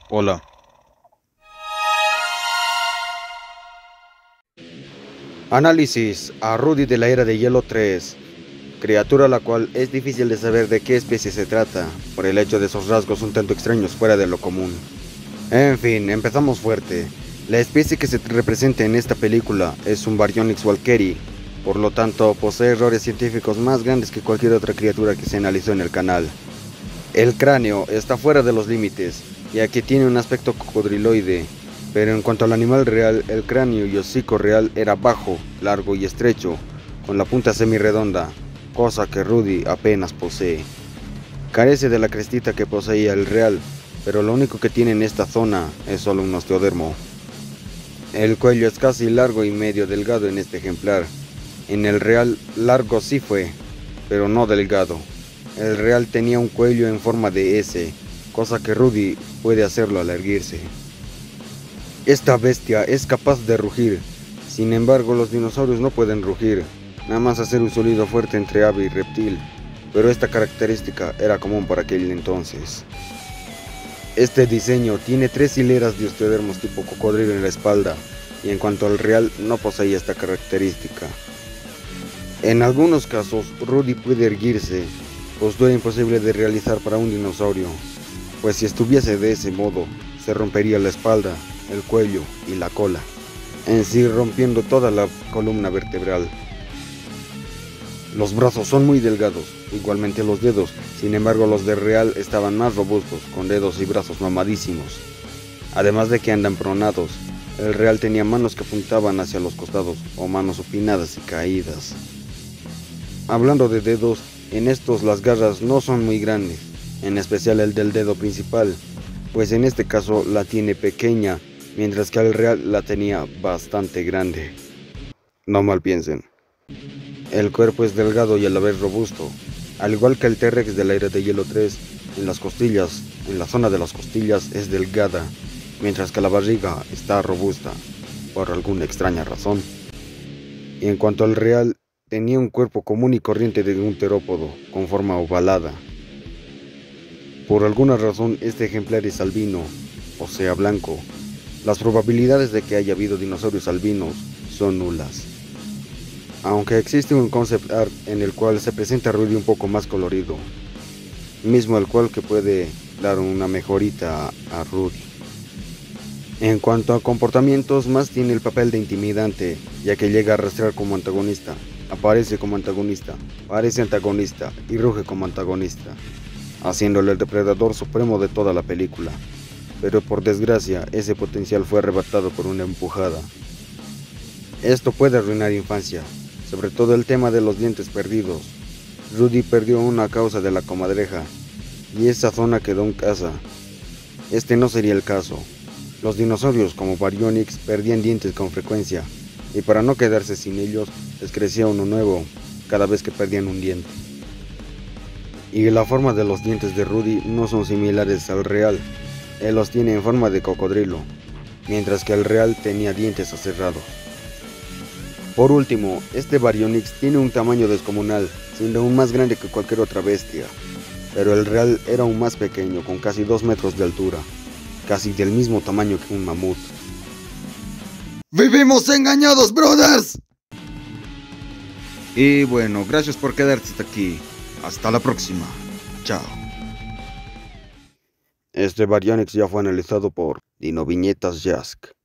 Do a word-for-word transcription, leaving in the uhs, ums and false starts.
Hola. Análisis a Rudy de la Era de Hielo tres, criatura la cual es difícil de saber de qué especie se trata, por el hecho de sus rasgos un tanto extraños fuera de lo común. En fin, empezamos fuerte. La especie que se representa en esta película es un Baryonyx walkeri, por lo tanto posee errores científicos más grandes que cualquier otra criatura que se analizó en el canal. El cráneo está fuera de los límites, ya que tiene un aspecto cocodriloide, pero en cuanto al animal real, el cráneo y hocico real era bajo, largo y estrecho, con la punta semirredonda, cosa que Rudy apenas posee. Carece de la crestita que poseía el real, pero lo único que tiene en esta zona es solo un osteodermo. El cuello es casi largo y medio delgado en este ejemplar. En el real, largo sí fue, pero no delgado. El real tenía un cuello en forma de S, cosa que Rudy puede hacerlo al erguirse. Esta bestia es capaz de rugir, sin embargo los dinosaurios no pueden rugir, nada más hacer un sonido fuerte entre ave y reptil, pero esta característica era común para aquel entonces. Este diseño tiene tres hileras de osteodermos tipo cocodrilo en la espalda, y en cuanto al real no poseía esta característica. En algunos casos Rudy puede erguirse, postura imposible de realizar para un dinosaurio, pues si estuviese de ese modo, se rompería la espalda, el cuello y la cola, en sí rompiendo toda la columna vertebral. Los brazos son muy delgados, igualmente los dedos, sin embargo los de real estaban más robustos, con dedos y brazos mamadísimos. Además de que andan pronados, el real tenía manos que apuntaban hacia los costados, o manos supinadas y caídas. Hablando de dedos, en estos las garras no son muy grandes, en especial el del dedo principal, pues en este caso la tiene pequeña, mientras que el real la tenía bastante grande. No mal piensen. El cuerpo es delgado y a la vez robusto, al igual que el T-Rex de la Era de Hielo tres, en las costillas, en la zona de las costillas es delgada, mientras que la barriga está robusta, por alguna extraña razón. Y en cuanto al real, tenía un cuerpo común y corriente de un terópodo, con forma ovalada. Por alguna razón este ejemplar es albino, o sea blanco. Las probabilidades de que haya habido dinosaurios albinos son nulas. Aunque existe un concept art en el cual se presenta a Rudy un poco más colorido, mismo el cual que puede dar una mejorita a Rudy. En cuanto a comportamientos, más tiene el papel de intimidante, ya que llega a arrastrar como antagonista, aparece como antagonista, parece antagonista y ruge como antagonista, haciéndole el depredador supremo de toda la película. Pero por desgracia, ese potencial fue arrebatado por una empujada. Esto puede arruinar infancia, sobre todo el tema de los dientes perdidos. Rudy perdió una a causa de la comadreja, y esa zona quedó en casa. Este no sería el caso. Los dinosaurios como Baryonyx perdían dientes con frecuencia, y para no quedarse sin ellos, les crecía uno nuevo cada vez que perdían un diente. Y la forma de los dientes de Rudy no son similares al real. Él los tiene en forma de cocodrilo, mientras que el real tenía dientes aserrados. Por último, este Baryonyx tiene un tamaño descomunal, siendo aún más grande que cualquier otra bestia, pero el real era aún más pequeño, con casi dos metros de altura, casi del mismo tamaño que un mamut. ¡Vivimos engañados, brothers! Y bueno, gracias por quedarte hasta aquí. Hasta la próxima. Chao. Este Baryonyx ya fue analizado por Dino Viñetas Jask.